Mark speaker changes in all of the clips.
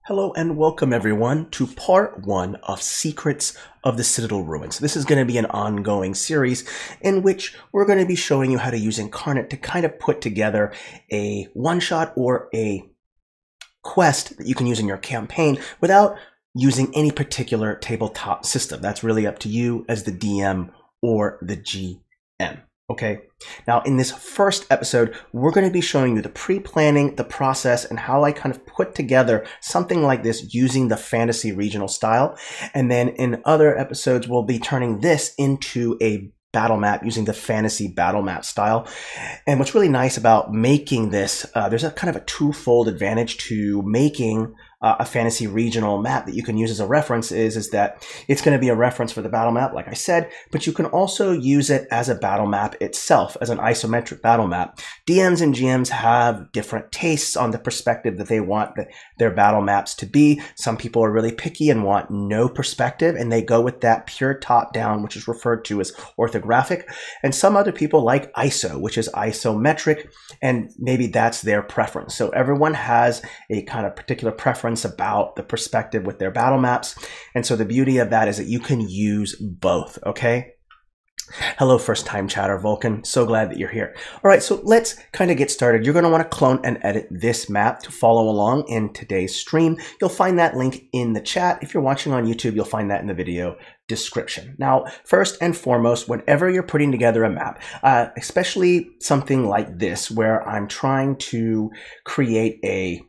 Speaker 1: Hello and welcome everyone to part 1 of Secrets of the Citadel Ruins. This is going to be an ongoing series in which we're going to be showing you how to use Inkarnate to kind of put together a one-shot or a quest that you can use in your campaign without using any particular tabletop system. That's really up to you as the DM or the GM. Okay, now in this first episode, we're going to be showing you the pre-planning, the process, and how I kind of put together something like this using the fantasy regional style. And then in other episodes, we'll be turning this into a battle map using the fantasy battle map style. And what's really nice about making this, there's a kind of a twofold advantage to making a fantasy regional map that you can use as a reference is that it's going to be a reference for the battle map, like I said, but you can also use it as a battle map itself, as an isometric battle map. DMs and GMs have different tastes on the perspective that they want their battle maps to be. Some people are really picky and want no perspective, and they go with that pure top-down, which is referred to as orthographic. And some other people like ISO, which is isometric, and maybe that's their preference. So everyone has a kind of particular preference about the perspective with their battle maps. And so the beauty of that is that you can use both, okay? Hello, first-time chatter, Vulcan. So glad that you're here. All right, so let's kind of get started. You're going to want to clone and edit this map to follow along in today's stream. You'll find that link in the chat. If you're watching on YouTube, you'll find that in the video description. Now, first and foremost, whenever you're putting together a map, especially something like this, where I'm trying to create a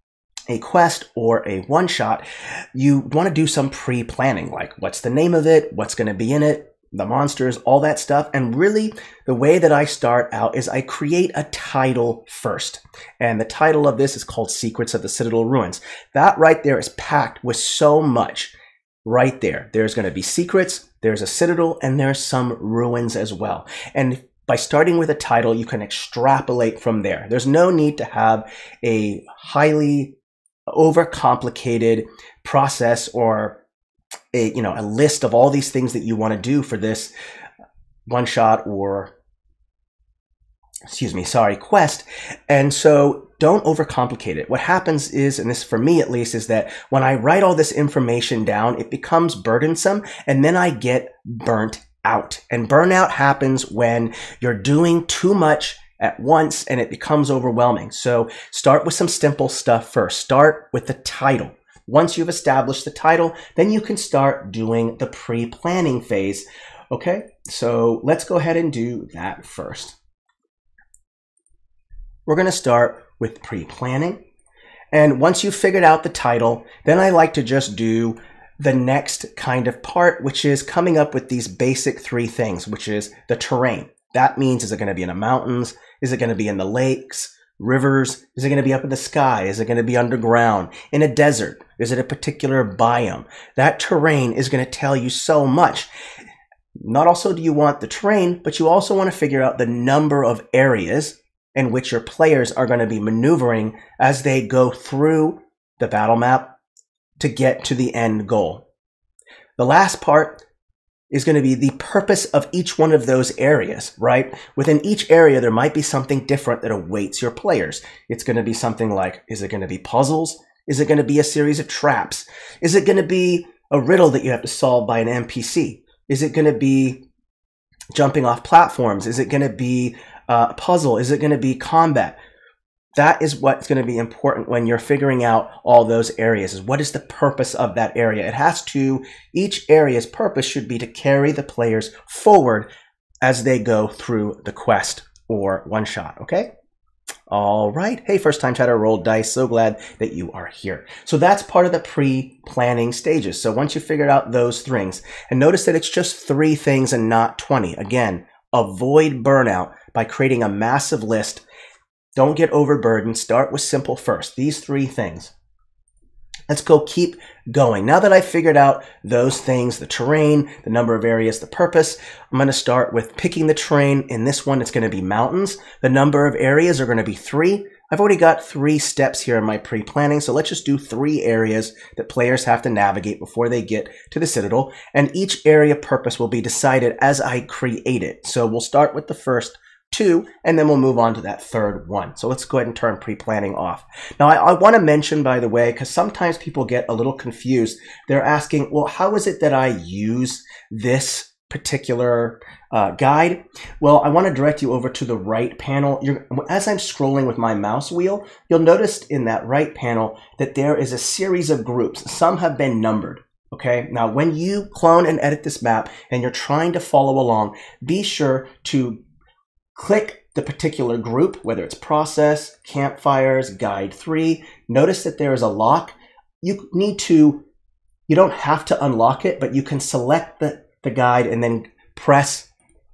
Speaker 1: quest or a one-shot, you want to do some pre-planning, like what's the name of it, what's going to be in it, the monsters, all that stuff. And really, the way that I start out is I create a title first. And the title of this is called Secrets of the Citadel Ruins. That right there is packed with so much right there. There's going to be secrets, there's a citadel, and there's some ruins as well. And by starting with a title, you can extrapolate from there. There's no need to have a highly overcomplicated process or a list of all these things that you want to do for this one shot or quest. And so don't overcomplicate it. What happens is, and this for me at least, is that when I write all this information down, it becomes burdensome and then I get burnt out. And burnout happens when you're doing too much at once and it becomes overwhelming. So start with some simple stuff first. Start with the title. Once you've established the title, then you can start doing the pre-planning phase. Okay, so let's go ahead and do that first. We're going to start with pre-planning. And once you've figured out the title, then I like to just do the next kind of part, which is coming up with these basic 3 things, which is the terrain. That means, is it going to be in the mountains? Is it going to be in the lakes, rivers? Is it going to be up in the sky? Is it going to be underground? In a desert? Is it a particular biome? That terrain is going to tell you so much. Not also do you want the terrain, but you also want to figure out the number of areas in which your players are going to be maneuvering as they go through the battle map to get to the end goal. The last part is going to be the purpose of each one of those areas, right? Within each area, there might be something different that awaits your players. It's going to be something like, is it going to be puzzles? Is it going to be a series of traps? Is it going to be a riddle that you have to solve by an NPC? Is it going to be jumping off platforms? Is it going to be a puzzle? Is it going to be combat? That is what's going to be important when you're figuring out all those areas, is what is the purpose of that area. It has to, each area's purpose should be to carry the players forward as they go through the quest or one shot, okay? All right. Hey, first time chatter, roll dice. So glad that you are here. So that's part of the pre-planning stages. So once you figured out those things, and notice that it's just 3 things and not 20. Again, avoid burnout by creating a massive list. Don't get overburdened. Start with simple first. These 3 things. Let's go keep going. Now that I've figured out those things, the terrain, the number of areas, the purpose, I'm going to start with picking the terrain. In this one, it's going to be mountains. The number of areas are going to be 3. I've already got 3 steps here in my pre-planning, so let's just do 3 areas that players have to navigate before they get to the Citadel, and each area purpose will be decided as I create it. So we'll start with the first 2, and then we'll move on to that third one. So let's go ahead and turn pre-planning off. Now, I want to mention, by the way, because sometimes people get a little confused. They're asking, well, how is it that I use this particular guide? Well, I want to direct you over to the right panel. As I'm scrolling with my mouse wheel, you'll notice in that right panel that there is a series of groups. Some have been numbered. Okay, now when you clone and edit this map and you're trying to follow along, be sure to click the particular group, whether it's Process, Campfires, Guide 3. Notice that there is a lock. You don't have to unlock it, but you can select the guide and then press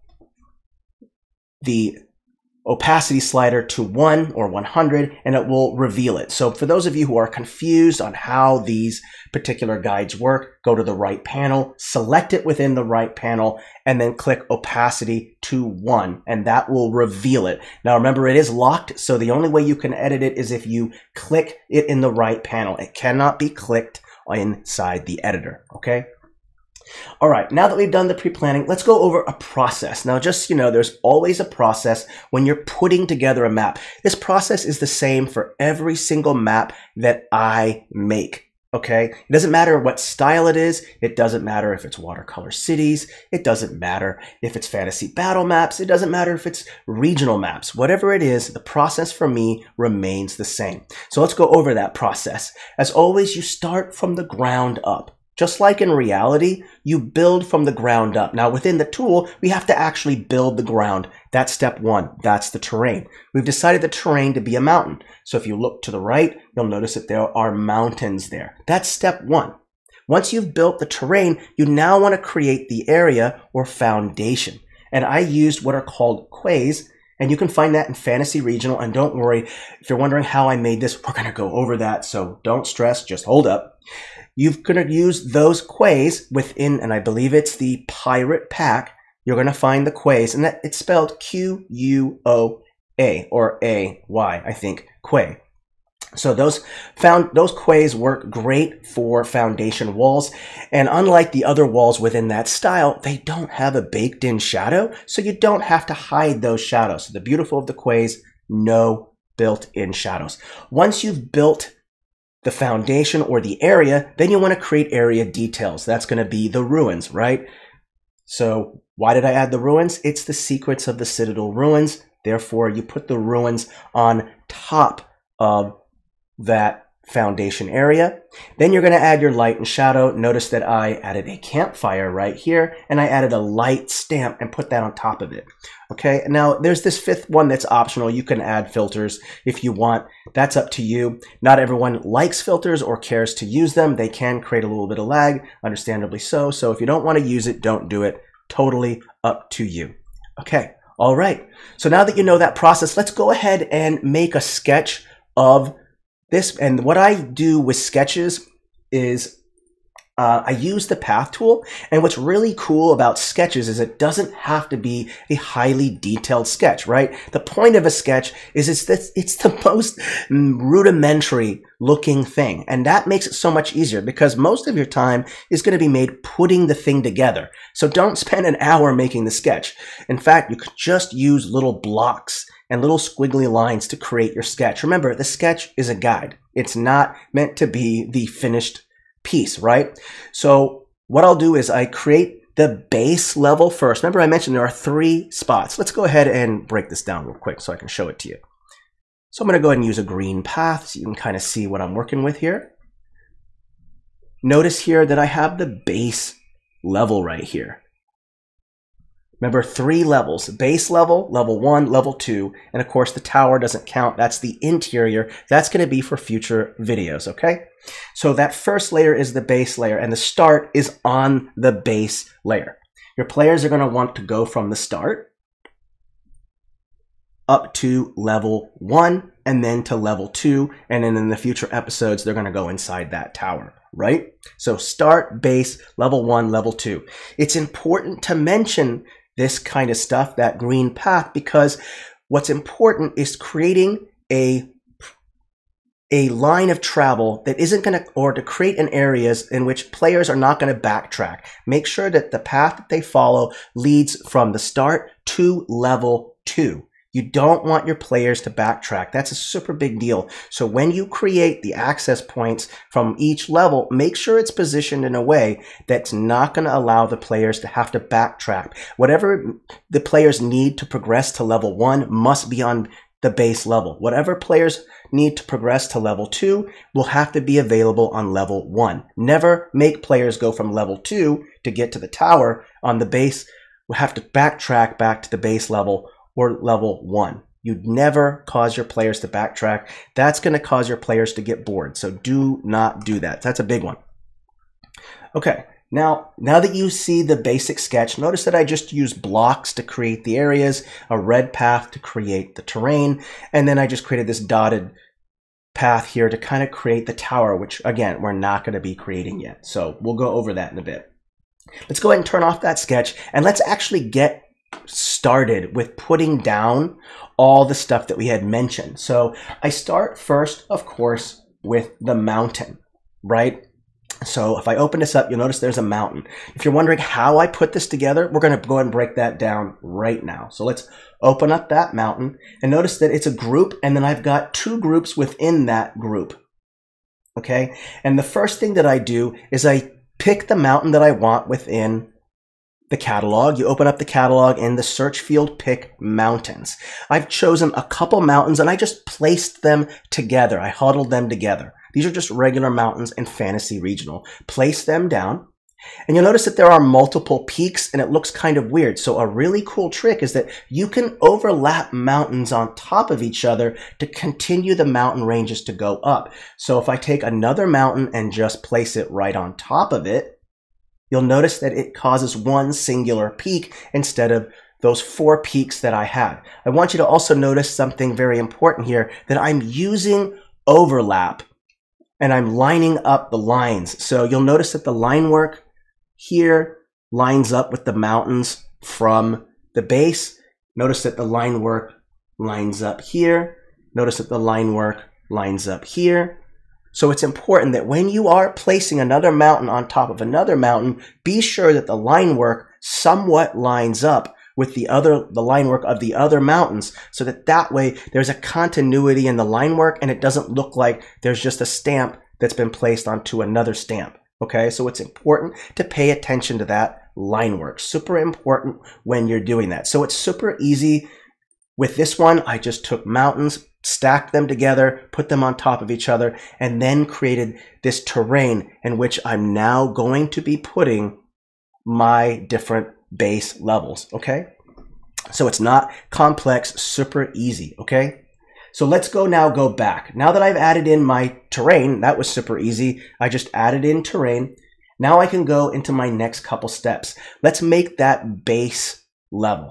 Speaker 1: the opacity slider to 1 or 100, and it will reveal it. So for those of you who are confused on how these particular guides work, go to the right panel, select it within the right panel, and then click opacity to 1, and that will reveal it. Now remember, it is locked, so the only way you can edit it is if you click it in the right panel. It cannot be clicked inside the editor, okay? All right, now that we've done the pre-planning, let's go over a process. Now, just, there's always a process when you're putting together a map. This process is the same for every single map that I make, okay? It doesn't matter what style it is. It doesn't matter if it's watercolor cities. It doesn't matter if it's fantasy battle maps. It doesn't matter if it's regional maps. Whatever it is, the process for me remains the same. So let's go over that process. As always, you start from the ground up. Just like in reality, you build from the ground up. Now, within the tool, we have to actually build the ground. That's step 1. That's the terrain. We've decided the terrain to be a mountain. So if you look to the right, you'll notice that there are mountains there. That's step 1. Once you've built the terrain, you now want to create the area or foundation. And I used what are called quays, and you can find that in Fantasy Regional. And don't worry, if you're wondering how I made this, we're going to go over that. So don't stress, just hold up. You're going to use those quays within, and I believe it's the Pirate Pack. You're going to find the quays, and that it's spelled Q-U-O-A or A-Y, I think, quay. So those quays work great for foundation walls, and unlike the other walls within that style, they don't have a baked-in shadow, so you don't have to hide those shadows. So the beautiful of the quays, no built-in shadows. Once you've built the foundation or the area, then you want to create area details. That's going to be the ruins, right? So why did I add the ruins? It's the secrets of the Citadel ruins. Therefore, you put the ruins on top of that foundation area. Then you're going to add your light and shadow. Notice that I added a campfire right here, and I added a light stamp and put that on top of it. Okay, now there's this 5th one that's optional. You can add filters if you want. That's up to you. Not everyone likes filters or cares to use them. They can create a little bit of lag, understandably so. So if you don't want to use it, don't do it. Totally up to you. Okay, all right. So now that you know that process, let's go ahead and make a sketch of this. And what I do with sketches is I use the path tool, and what's really cool about sketches is it doesn't have to be a highly detailed sketch, right? The point of a sketch is it's the most rudimentary looking thing, and that makes it so much easier because most of your time is going to be made putting the thing together. So don't spend an hour making the sketch. In fact, you could just use little blocks and little squiggly lines to create your sketch. Remember, the sketch is a guide. It's not meant to be the finished piece, right? So what I'll do is I create the base level first. Remember, I mentioned there are 3 spots. Let's go ahead and break this down real quick so I can show it to you. So I'm going to go ahead and use a green path so you can kind of see what I'm working with here. Notice here that I have the base level right here. Remember, 3 levels: base level, level 1, level 2, and of course the tower doesn't count. That's the interior. That's going to be for future videos, okay? So that first layer is the base layer, and the start is on the base layer. Your players are going to want to go from the start up to level 1 and then to level 2, and then in the future episodes they're going to go inside that tower, right? So start, base, level 1, level 2. It's important to mention this kind of stuff, that green path, because what's important is creating a line of travel that isn't going to, or to create an areas in which players are not going to backtrack. Make sure that the path that they follow leads from the start to level 2. You don't want your players to backtrack. That's a super big deal. So when you create the access points from each level, make sure it's positioned in a way that's not going to allow the players to have to backtrack. Whatever the players need to progress to level 1 must be on the base level. Whatever players need to progress to level 2 will have to be available on level 1. Never make players go from level 2 to get to the tower on the base. We'll have to backtrack back to the base level or level 1. You'd never cause your players to backtrack. That's going to cause your players to get bored. So do not do that. That's a big one. Okay, now that you see the basic sketch, notice that I just used blocks to create the areas, a red path to create the terrain, and then I just created this dotted path here to kind of create the tower, which again, we're not going to be creating yet. So we'll go over that in a bit. Let's go ahead and turn off that sketch and let's actually get started with putting down all the stuff that we had mentioned. So I start first, of course, with the mountain, right? So if I open this up, you'll notice there's a mountain. If you're wondering how I put this together, we're going to go ahead and break that down right now. So let's open up that mountain and notice that it's a group, and then I've got 2 groups within that group. Okay, and the first thing that I do is I pick the mountain that I want within the catalog. You open up the catalog and the search field, pick mountains. I've chosen a couple mountains and I just placed them together. I huddled them together. These are just regular mountains in Fantasy Regional. Place them down and you'll notice that there are multiple peaks and it looks kind of weird. So a really cool trick is that you can overlap mountains on top of each other to continue the mountain ranges to go up. So if I take another mountain and just place it right on top of it, you'll notice that it causes one singular peak instead of those 4 peaks that I had. I want you to also notice something very important here, that I'm using overlap and I'm lining up the lines. So you'll notice that the line work here lines up with the mountains from the base. Notice that the line work lines up here. Notice that the line work lines up here. So it's important that when you are placing another mountain on top of another mountain, be sure that the line work somewhat lines up with the line work of the other mountains, so that way there's a continuity in the line work and it doesn't look like there's just a stamp that's been placed onto another stamp. Okay, so it's important to pay attention to that line work. Super important when you're doing that. So it's super easy. With this one, I just took mountains, stacked them together, put them on top of each other, and then created this terrain in which I'm now going to be putting my different base levels, okay? So it's not complex, super easy, okay? So let's go back. Now that I've added in my terrain, that was super easy. I just added in terrain. Now I can go into my next couple steps. Let's make that base level.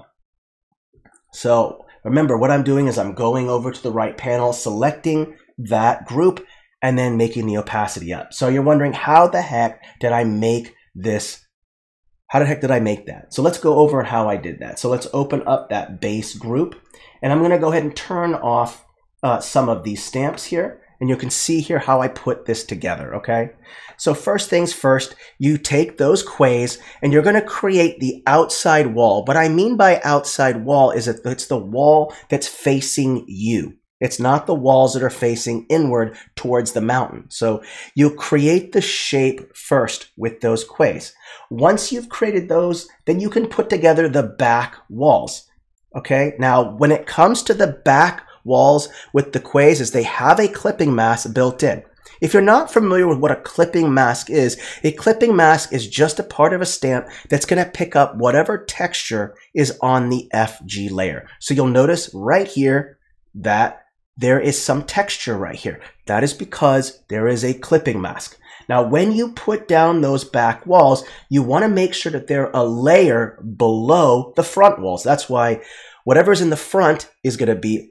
Speaker 1: So remember, what I'm doing is I'm going over to the right panel, selecting that group, and then making the opacity up. So you're wondering, how the heck did I make this? How the heck did I make that? So let's go over how I did that. So let's open up that base group, and I'm going to go ahead and turn off some of these stamps here, and you can see here how I put this together, okay? So first things first, you take those quays and you're going to create the outside wall. What I mean by outside wall is that it's the wall that's facing you. It's not the walls that are facing inward towards the mountain. So you'll create the shape first with those quays. Once you've created those, then you can put together the back walls. Okay, now when it comes to the back walls with the quays, is they have a clipping mask built in. If you're not familiar with what a clipping mask is just a part of a stamp that's going to pick up whatever texture is on the FG layer. So you'll notice right here that there is some texture right here. That is because there is a clipping mask. Now, when you put down those back walls, you want to make sure that they're a layer below the front walls. That's why whatever's in the front is going to be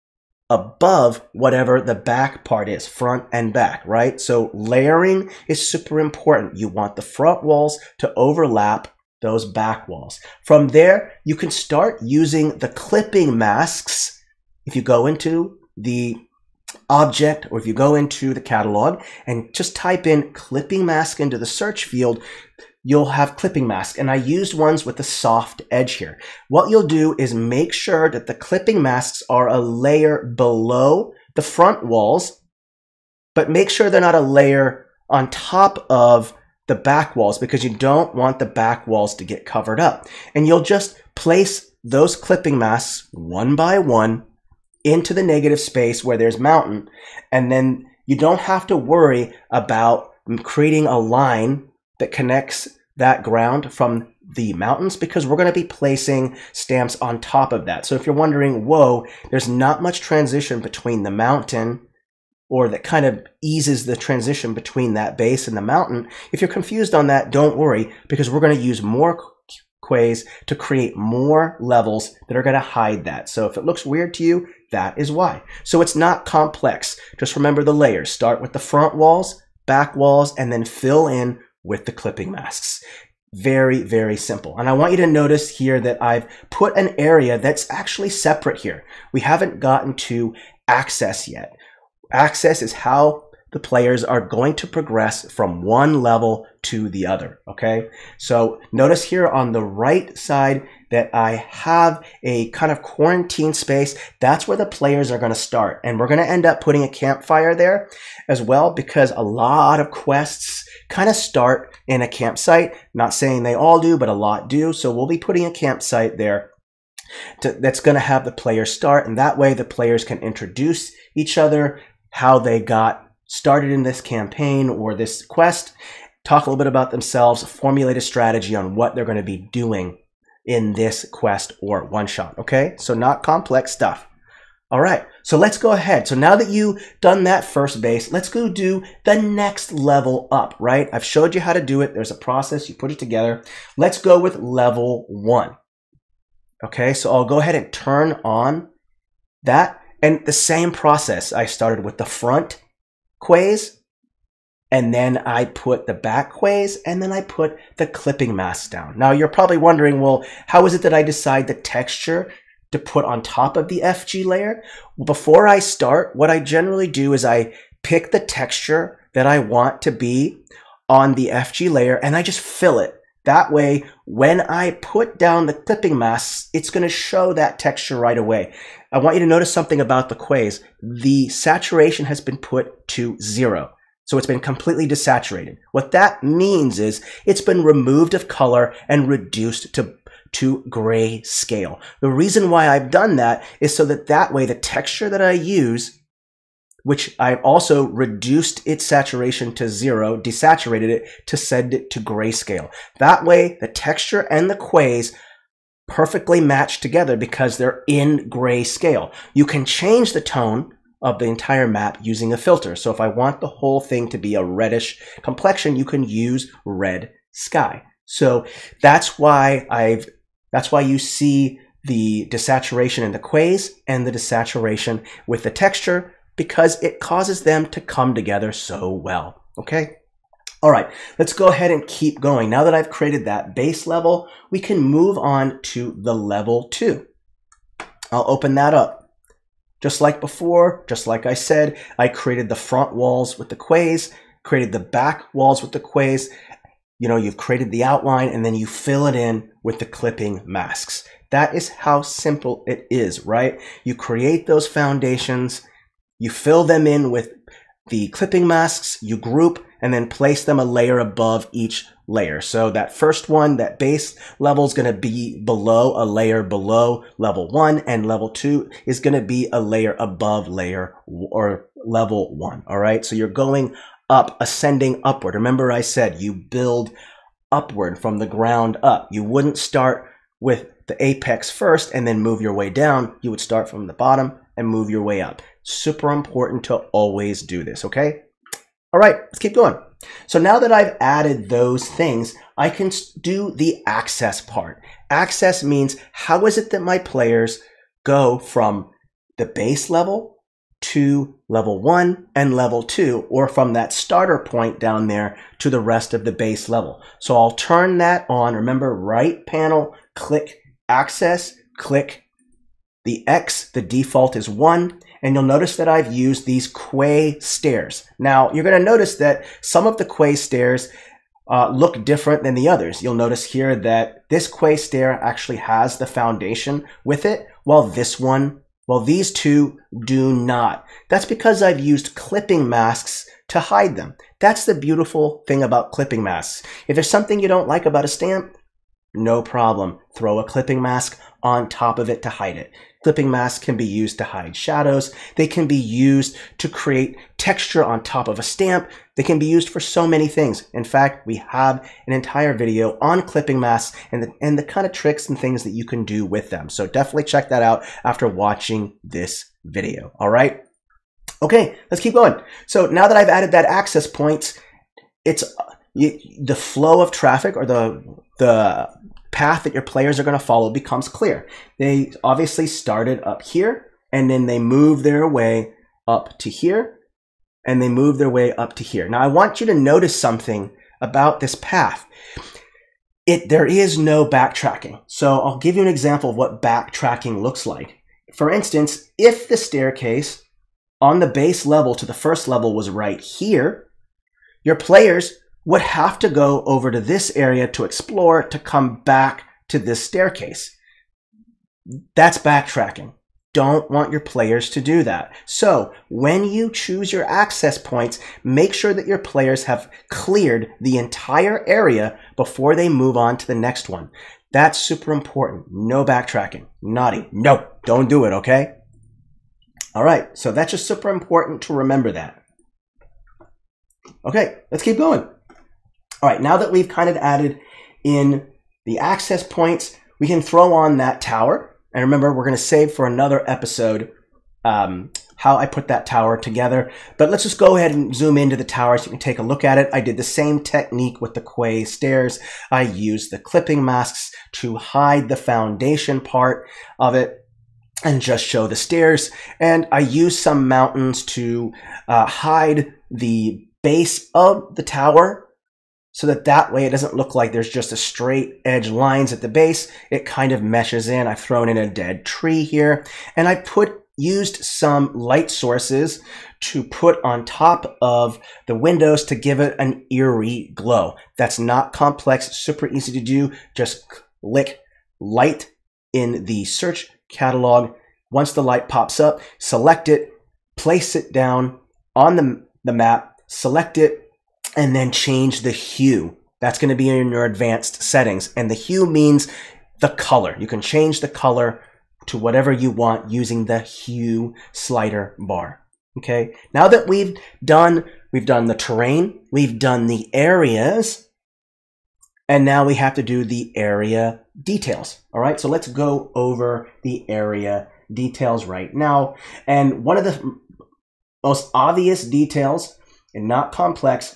Speaker 1: above whatever the back part is, front and back, right? So layering is super important. You want the front walls to overlap those back walls. From there, you can start using the clipping masks. If you go into the object, or if you go into the catalog and just type in clipping mask into the search field, you'll have clipping masks, and I used ones with a soft edge here. What you'll do is make sure that the clipping masks are a layer below the front walls, but make sure they're not a layer on top of the back walls, because you don't want the back walls to get covered up. And you'll just place those clipping masks one by one into the negative space where there's mountain, and then you don't have to worry about creating a line that connects that ground from the mountains, because we're going to be placing stamps on top of that. So if you're wondering, whoa, there's not much transition between the mountain, or that kind of eases the transition between that base and the mountain, if you're confused on that, don't worry, because we're going to use more quays to create more levels that are going to hide that. So if it looks weird to you, that is why. So it's not complex. Just remember the layers. Start with the front walls, back walls, and then fill in with the clipping masks. Very, very simple. And I want you to notice here that I've put an area that's actually separate here. We haven't gotten to access yet. Access is how the players are going to progress from one level to the other, okay? So notice here on the right side that I have a kind of quarantine space. That's where the players are going to start. And we're going to end up putting a campfire there as well, because a lot of quests kind of start in a campsite. Not saying they all do, but a lot do. So we'll be putting a campsite there that's going to have the players start. And that way the players can introduce each other, how they got started in this campaign or this quest, talk a little bit about themselves, formulate a strategy on what they're going to be doing in this quest or one-shot, okay? So not complex stuff. All right, so let's go ahead. So now that you've done that first base, let's go do the next level up, right? I've showed you how to do it. There's a process. You put it together. Let's go with level 1. Okay, so I'll go ahead and turn on that. And the same process, I started with the front quays, and then I put the back quays, and then I put the clipping masks down. Now you're probably wondering, well, how is it that I decide the texture to put on top of the FG layer? Before I start, what I generally do is I pick the texture that I want to be on the FG layer, and I just fill it. That way, when I put down the clipping masks, it's going to show that texture right away. I want you to notice something about the quays. The saturation has been put to 0. So it's been completely desaturated. What that means is it's been removed of color and reduced to gray scale. The reason why I've done that is so that way the texture that I use, which I've also reduced its saturation to 0, desaturated it to send it to grayscale. That way, the texture and the quays perfectly match together because they're in grayscale. You can change the tone of the entire map using a filter. So if I want the whole thing to be a reddish complexion, you can use red sky. So that's why you see the desaturation in the quays and the desaturation with the texture, because it causes them to come together so well, okay? All right, let's go ahead and keep going. Now that I've created that base level, we can move on to the level 2. I'll open that up. Just like before, just like I said, I created the front walls with the quays, created the back walls with the quays. You know, you've created the outline, and then you fill it in with the clipping masks. That is how simple it is, right? You create those foundations, you fill them in with the clipping masks, you group, and then place them a layer above each layer. So that first one, that base level, is going to be below a layer below level 1, and level 2 is going to be a layer above layer or level 1. All right, so you're going up, ascending upward. Remember I said you build upward from the ground up. You wouldn't start with the apex first and then move your way down. You would start from the bottom and move your way up. Super important to always do this, okay? All right, let's keep going. So now that I've added those things, I can do the access part. Access means how is it that my players go from the base level to level 1 and level 2, or from that starter point down there to the rest of the base level. So I'll turn that on. Remember, right panel, click access, click the X, the default is 1, and you'll notice that I've used these quay stairs. Now, you're going to notice that some of the quay stairs look different than the others. You'll notice here that this quay stair actually has the foundation with it, while these two do not. That's because I've used clipping masks to hide them. That's the beautiful thing about clipping masks. If there's something you don't like about a stamp, no problem. Throw a clipping mask on top of it to hide it. Clipping masks can be used to hide shadows. They can be used to create texture on top of a stamp. They can be used for so many things. In fact, we have an entire video on clipping masks and the kind of tricks and things that you can do with them. So definitely check that out after watching this video. All right. Okay, let's keep going. So now that I've added that access points, it's the flow of traffic, or the path that your players are going to follow, becomes clear. They obviously started up here, and then they move their way up to here, and they move their way up to here. Now I want you to notice something about this path. There is no backtracking. So I'll give you an example of what backtracking looks like. For instance, if the staircase on the base level to the first level was right here, your players would have to go over to this area to explore to come back to this staircase. That's backtracking. Don't want your players to do that. So when you choose your access points, make sure that your players have cleared the entire area before they move on to the next one. That's super important. No backtracking. Naughty. No, don't do it, okay? All right, so that's just super important to remember that. Okay, let's keep going. All right, now that we've kind of added in the access points, we can throw on that tower. And remember, we're going to save for another episode how I put that tower together. But let's just go ahead and zoom into the tower so you can take a look at it. I did the same technique with the quay stairs. I used the clipping masks to hide the foundation part of it and just show the stairs. And I used some mountains to hide the base of the tower, so that way it doesn't look like there's just a straight edge lines at the base. It kind of meshes in. I've thrown in a dead tree here, and I used some light sources to put on top of the windows to give it an eerie glow. That's not complex, super easy to do. Just click light in the search catalog. Once the light pops up, select it, place it down on the map, select it, and then change the hue. That's going to be in your advanced settings. And the hue means the color. You can change the color to whatever you want using the hue slider bar. Okay. Now that we've done the terrain, we've done the areas, and now we have to do the area details. All right. So let's go over the area details right now. And one of the most obvious details, and not complex,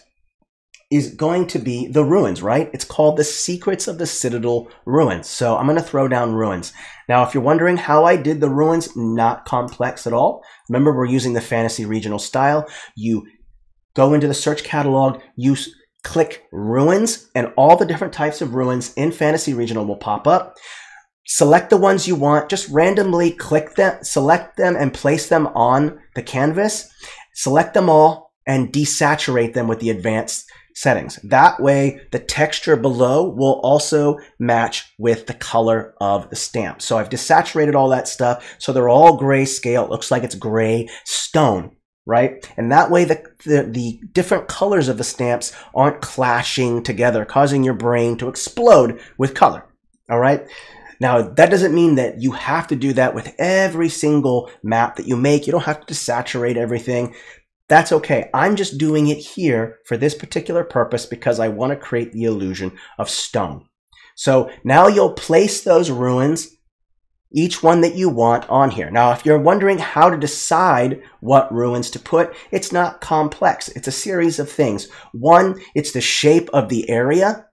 Speaker 1: is going to be the ruins, right? It's called the Secrets of the Citadel Ruins. So I'm going to throw down ruins. Now, if you're wondering how I did the ruins, not complex at all. Remember, we're using the fantasy regional style. You go into the search catalog, you click ruins, and all the different types of ruins in fantasy regional will pop up. Select the ones you want, just randomly click them, select them, and place them on the canvas. Select them all and desaturate them with the advanced settings. That way, the texture below will also match with the color of the stamp. So I've desaturated all that stuff, so they're all grayscale. It looks like it's gray stone, right? And that way, the different colors of the stamps aren't clashing together, causing your brain to explode with color, all right? Now, that doesn't mean that you have to do that with every single map that you make. You don't have to desaturate everything. That's okay. I'm just doing it here for this particular purpose because I want to create the illusion of stone. So now you'll place those ruins, each one that you want, on here. Now, if you're wondering how to decide what ruins to put, it's not complex. It's a series of things. One, it's the shape of the area,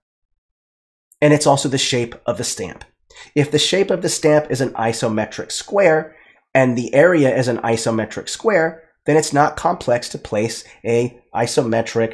Speaker 1: and it's also the shape of the stamp. If the shape of the stamp is an isometric square and the area is an isometric square, then it's not complex to place a isometric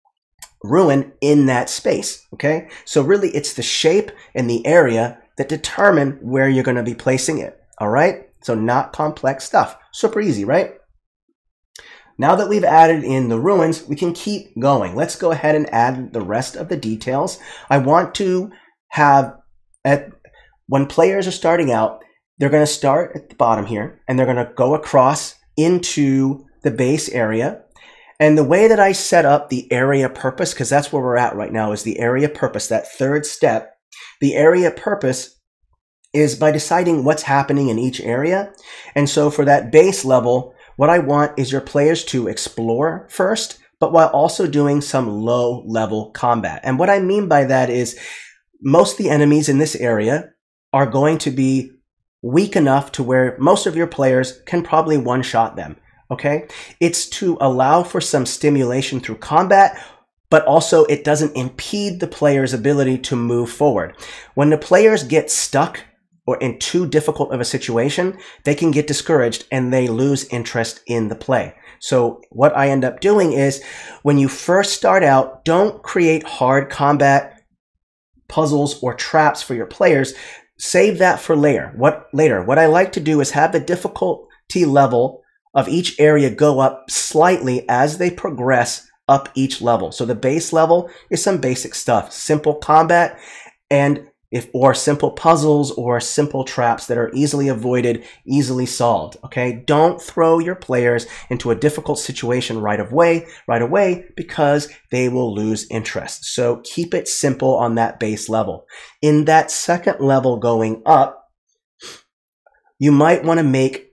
Speaker 1: ruin in that space, okay? So really, it's the shape and the area that determine where you're going to be placing it, all right? So not complex stuff. Super easy, right? now that we've added in the ruins, we can keep going. Let's go ahead and add the rest of the details. I want to have, when players are starting out, they're going to start at the bottom here, and they're going to go across into the base area. And the way that I set up the area purpose, because that's where we're at right now, is the area purpose, that third step. The area purpose is by deciding what's happening in each area. And so for that base level, what I want is your players to explore first, but while also doing some low level combat. And what I mean by that is most of the enemies in this area are going to be weak enough to where most of your players can probably one-shot them. Okay, it's to allow for some stimulation through combat, but also it doesn't impede the player's ability to move forward. When the players get stuck or in too difficult of a situation, they can get discouraged and they lose interest in the play. So what I end up doing is when you first start out, don't create hard combat puzzles or traps for your players. Save that for later. What I like to do is have the difficulty level of each area go up slightly as they progress up each level. So the base level is some basic stuff, simple combat, and or simple puzzles or simple traps that are easily avoided, easily solved. Okay, don't throw your players into a difficult situation right away because they will lose interest. So keep it simple on that base level. In that second level going up, you might want to make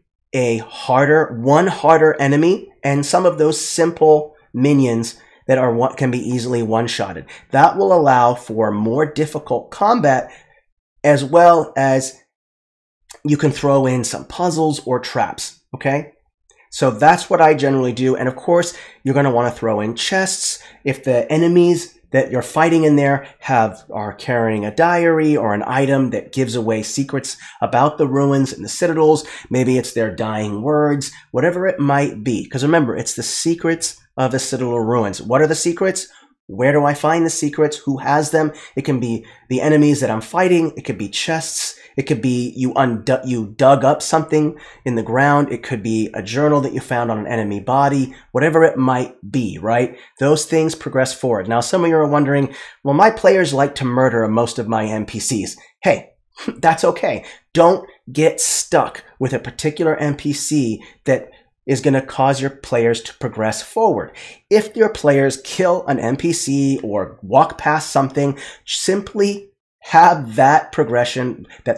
Speaker 1: one harder enemy and some of those simple minions that can be easily one-shotted. That will allow for more difficult combat, as well as you can throw in some puzzles or traps. Okay, so that's what I generally do. And of course, you're going to want to throw in chests if the enemies that you're fighting in there are carrying a diary or an item that gives away secrets about the ruins and the citadels. Maybe it's their dying words, whatever it might be. Because remember, it's the secrets of the Citadel ruins. What are the secrets? Where do I find the secrets? Who has them? It can be the enemies that I'm fighting. It could be chests. It could be you dug up something in the ground. It could be a journal that you found on an enemy body, whatever it might be, right? Those things progress forward. Now, some of you are wondering, well, my players like to murder most of my NPCs. Hey, that's okay. Don't get stuck with a particular NPC that is going to cause your players to progress forward. If your players kill an NPC or walk past something, simply have that progression, that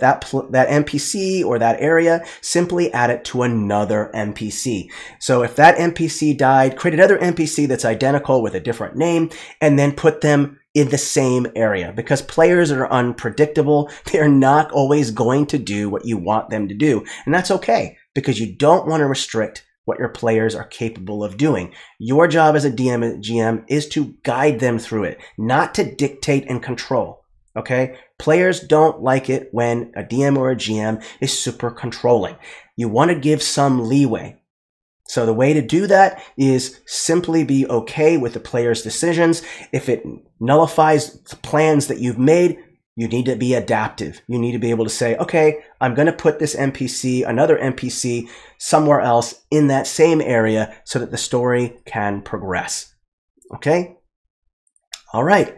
Speaker 1: NPC or that area, simply add it to another NPC. So if that NPC died, create another NPC that's identical with a different name, and then put them in the same area, because players are unpredictable. They're not always going to do what you want them to do. And that's okay, because you don't want to restrict what your players are capable of doing. Your job as a DM and GM is to guide them through it, not to dictate and control. Okay? Players don't like it when a DM or a GM is super controlling. You want to give some leeway. So the way to do that is simply be okay with the player's decisions. If it nullifies the plans that you've made, you need to be adaptive. You need to be able to say, okay, I'm going to put this NPC, another NPC, somewhere else in that same area so that the story can progress. Okay? All right.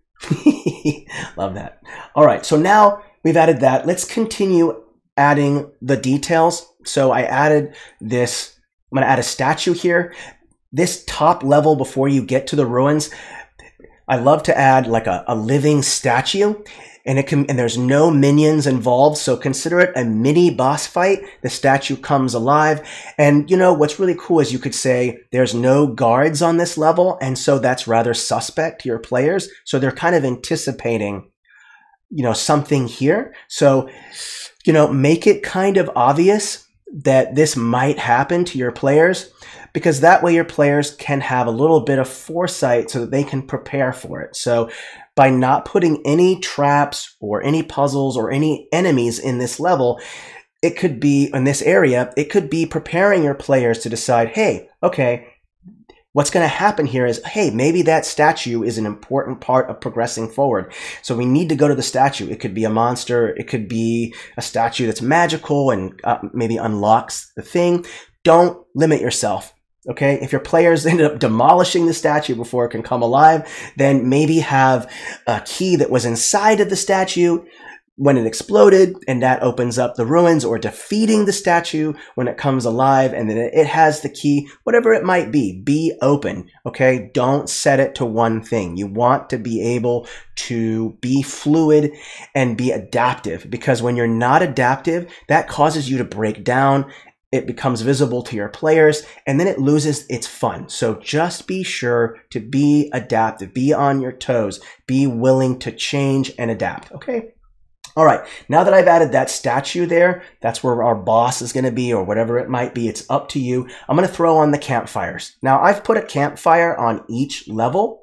Speaker 1: Love that. All right, so now we've added that. Let's continue adding the details. So I added this. I'm going to add a statue here. This top level before you get to the ruins, I love to add like a living statue, and there's no minions involved, so consider it a mini boss fight. The statue comes alive, and you know what's really cool is you could say there's no guards on this level, and so that's rather suspect to your players. So they're kind of anticipating, you know, something here. So, you know, make it kind of obvious that this might happen to your players, because that way your players can have a little bit of foresight so that they can prepare for it. So by not putting any traps or any puzzles or any enemies in this level, it could be in this area, it could be preparing your players to decide, hey, okay, what's going to happen here is, hey, maybe that statue is an important part of progressing forward. So we need to go to the statue. It could be a monster. It could be a statue that's magical and maybe unlocks the thing. Don't limit yourself. Okay, if your players ended up demolishing the statue before it can come alive, then maybe have a key that was inside of the statue when it exploded, and that opens up the ruins, or defeating the statue when it comes alive, and then it has the key, whatever it might be. Be open, okay? Don't set it to one thing. You want to be able to be fluid and be adaptive, because when you're not adaptive, that causes you to break down. It becomes visible to your players, and then it loses its fun. So just be sure to be adaptive, be on your toes, be willing to change and adapt, okay? All right, now that I've added that statue there, that's where our boss is going to be, or whatever it might be. It's up to you. I'm going to throw on the campfires. Now, I've put a campfire on each level,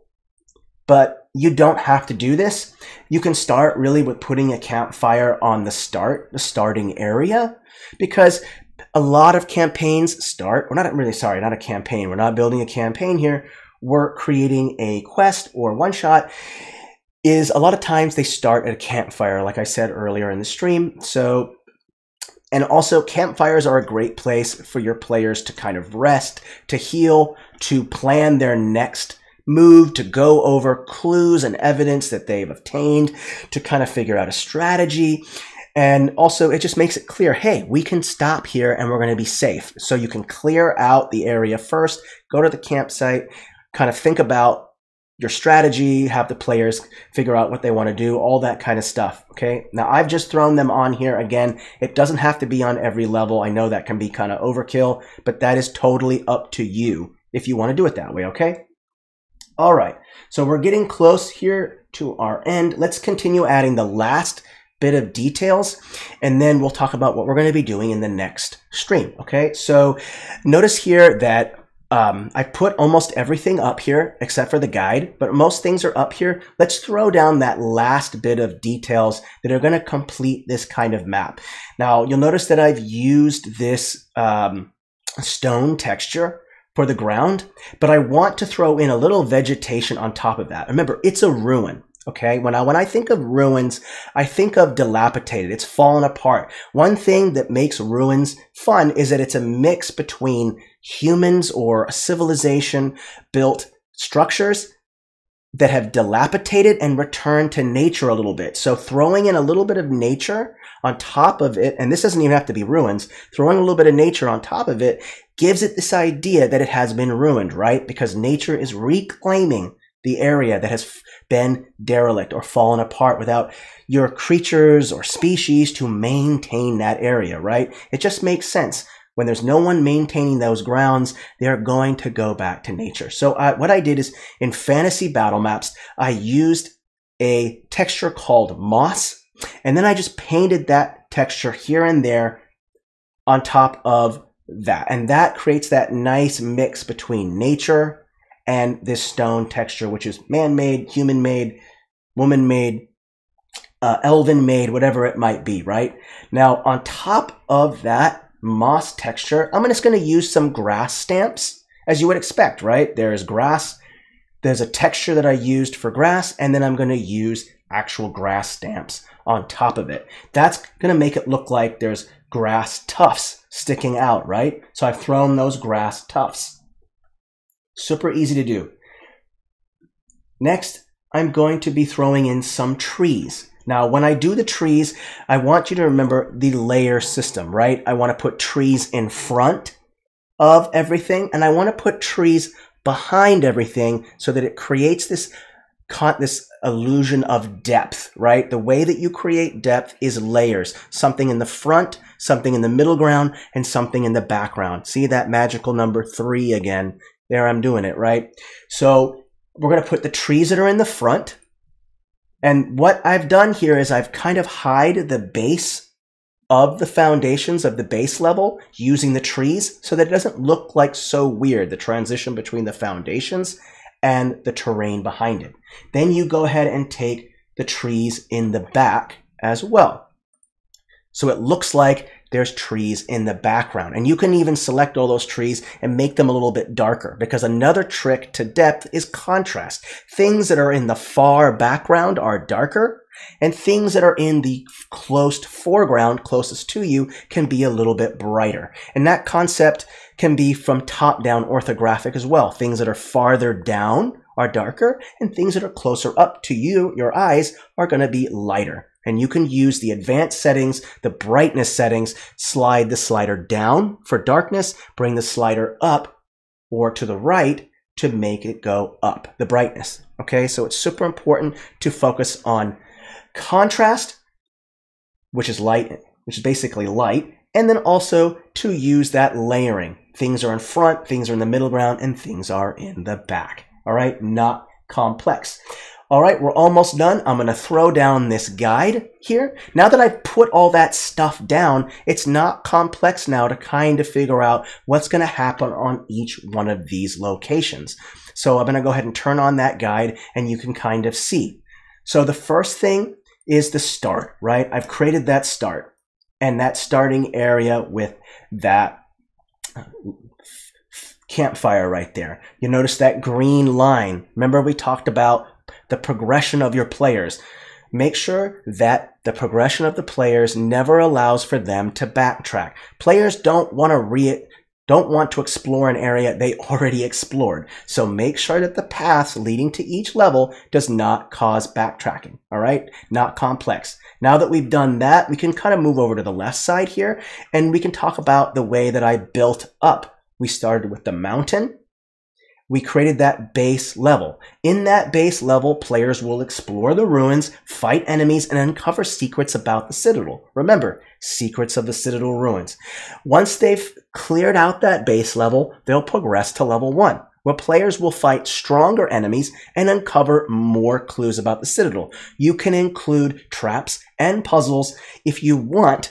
Speaker 1: but you don't have to do this. You can start really with putting a campfire on the starting area, because a lot of campaigns start, we're not really, sorry, not a campaign. We're not building a campaign here. We're creating a quest or one shot. Is a lot of times they start at a campfire, like I said earlier in the stream. So, and also campfires are a great place for your players to kind of rest, to heal, to plan their next move, to go over clues and evidence that they've obtained, to kind of figure out a strategy. And also, it just makes it clear, hey, we can stop here and we're going to be safe. So you can clear out the area first, go to the campsite, kind of think about your strategy, have the players figure out what they want to do, all that kind of stuff, okay? Now, I've just thrown them on here. Again, it doesn't have to be on every level. I know that can be kind of overkill, but that is totally up to you if you want to do it that way, okay? All right, so we're getting close here to our end. Let's continue adding the last bit of details, and then we'll talk about what we're going to be doing in the next stream, okay? So notice here that I put almost everything up here except for the guide, but most things are up here. Let's throw down that last bit of details that are going to complete this kind of map. Now, you'll notice that I've used this stone texture for the ground, but I want to throw in a little vegetation on top of that. Remember, it's a ruin. Okay, when I think of ruins, I think of dilapidated. It's fallen apart. One thing that makes ruins fun is that it's a mix between humans or a civilization built structures that have dilapidated and returned to nature a little bit. So throwing in a little bit of nature on top of it, and this doesn't even have to be ruins, throwing a little bit of nature on top of it gives it this idea that it has been ruined, right? Because nature is reclaiming the area that has been derelict or fallen apart without your creatures or species to maintain that area, right? It just makes sense. When there's no one maintaining those grounds, they're going to go back to nature. So what I did is, in fantasy battle maps, I used a texture called moss, and then I just painted that texture here and there on top of that. And that creates that nice mix between nature and this stone texture, which is man-made, human-made, woman-made, elven-made, whatever it might be, right? Now, on top of that moss texture, I'm just going to use some grass stamps, as you would expect, right? There's grass, there's a texture that I used for grass, and then I'm going to use actual grass stamps on top of it. That's going to make it look like there's grass tufts sticking out, right? So I've thrown those grass tufts. Super easy to do. Next, I'm going to be throwing in some trees. Now, when I do the trees, I want you to remember the layer system, right? I want to put trees in front of everything, and I want to put trees behind everything so that it creates this illusion of depth, right? The way that you create depth is layers. Something in the front, something in the middle ground, and something in the background. See that magical number 3 again? There, I'm doing it, right? So we're going to put the trees that are in the front. And what I've done here is I've kind of hide the base of the foundations of the base level using the trees so that it doesn't look like so weird, the transition between the foundations and the terrain behind it. Then you go ahead and take the trees in the back as well. So it looks like there's trees in the background. And you can even select all those trees and make them a little bit darker, because another trick to depth is contrast. Things that are in the far background are darker, And things that are in the close foreground, closest to you, can be a little bit brighter. And that concept can be from top-down orthographic as well. Things that are farther down are darker, and things that are closer up to you, your eyes, are going to be lighter. And you can use the advanced settings, the brightness settings, slide the slider down for darkness, bring the slider up or to the right to make it go up, the brightness. Okay, so it's super important to focus on contrast, which is light, which is basically light, and then also to use that layering. Things are in front, things are in the middle ground, and things are in the back. All right, not complex. All right, we're almost done. I'm going to throw down this guide here. Now that I've put all that stuff down, it's not complex now to kind of figure out what's going to happen on each one of these locations. So I'm going to go ahead and turn on that guide, and you can kind of see. So the first thing is the start, right? I've created that start and that starting area with that campfire right there. You notice that green line. Remember we talked about the progression of your players. Make sure that the progression of the players never allows for them to backtrack. Players don't want to explore an area they already explored. So make sure that the paths leading to each level does not cause backtracking. All right? Not complex. Now that we've done that, we can kind of move over to the left side here, and we can talk about the way that I built up. We started with the mountain. We created that base level. In that base level, players will explore the ruins, fight enemies, and uncover secrets about the Citadel. Remember, secrets of the Citadel ruins. Once they've cleared out that base level, they'll progress to level 1, where players will fight stronger enemies and uncover more clues about the Citadel. You can include traps and puzzles if you want.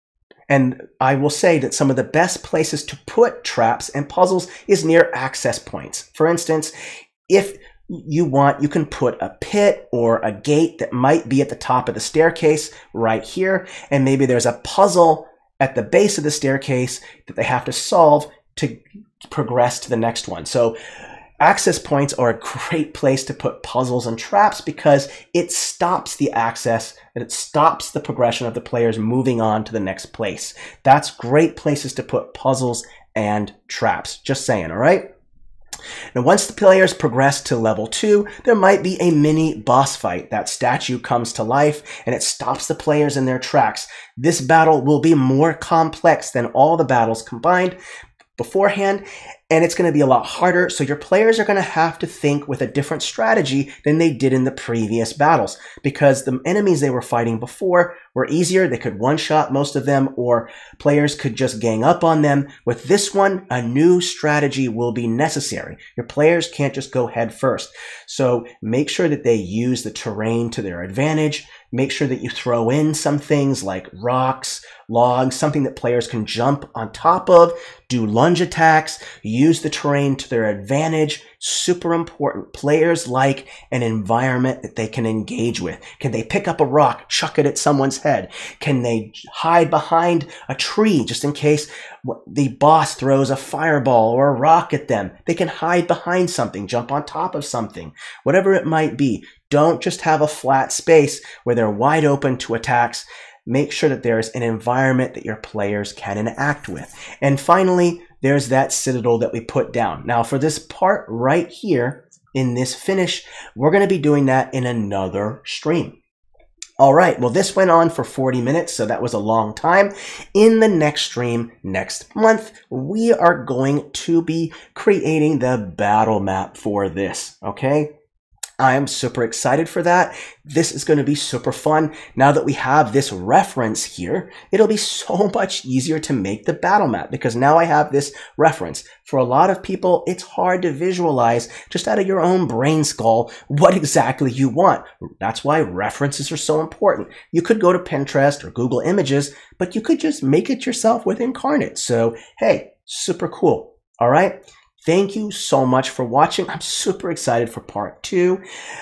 Speaker 1: And I will say that some of the best places to put traps and puzzles is near access points. For instance, if you want, you can put a pit or a gate that might be at the top of the staircase right here. And maybe there's a puzzle at the base of the staircase that they have to solve to progress to the next one. So access points are a great place to put puzzles and traps because it stops the access and it stops the progression of the players moving on to the next place. That's great places to put puzzles and traps. Just saying, all right? Now, once the players progress to level 2, there might be a mini boss fight. That statue comes to life and it stops the players in their tracks. This battle will be more complex than all the battles combined beforehand, and it's going to be a lot harder, so your players are going to have to think with a different strategy than they did in the previous battles, because the enemies they were fighting before were easier. They could one-shot most of them, or players could just gang up on them. With this one, a new strategy will be necessary. Your players can't just go head first, so make sure that they use the terrain to their advantage. Make sure that you throw in some things like rocks, logs, something that players can jump on top of, do lunge attacks, use the terrain to their advantage. Super important. Players like an environment that they can engage with. Can they pick up a rock, chuck it at someone's head? Can they hide behind a tree just in case the boss throws a fireball or a rock at them? They can hide behind something, jump on top of something, whatever it might be. Don't just have a flat space where they're wide open to attacks. Make sure that there's an environment that your players can interact with. And finally, there's that citadel that we put down. Now, for this part right here in this finish, we're going to be doing that in another stream. All right, well, this went on for 40 minutes, so that was a long time. In the next stream next month, we are going to be creating the battle map for this, okay? I am super excited for that. This is going to be super fun. Now that we have this reference here, it'll be so much easier to make the battle map because now I have this reference. For a lot of people, it's hard to visualize just out of your own brain skull what exactly you want. That's why references are so important. You could go to Pinterest or Google Images, but you could just make it yourself with Inkarnate. So, hey, super cool. All right. Thank you so much for watching. I'm super excited for part 2.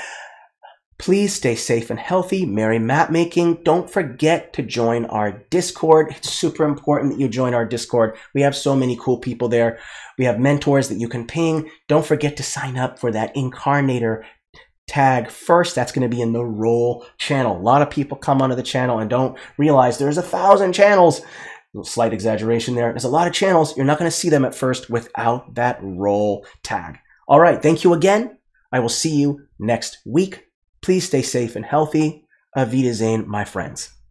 Speaker 1: Please stay safe and healthy. Merry map making. Don't forget to join our Discord. It's super important that you join our Discord. We have so many cool people there. We have mentors that you can ping. Don't forget to sign up for that Inkarnator tag first. That's going to be in the role channel. A lot of people come onto the channel and don't realize there's 1,000 channels. A little slight exaggeration there. There's a lot of channels. You're not going to see them at first without that role tag. All right. Thank you again. I will see you next week. Please stay safe and healthy. Auf Wiedersehen, my friends.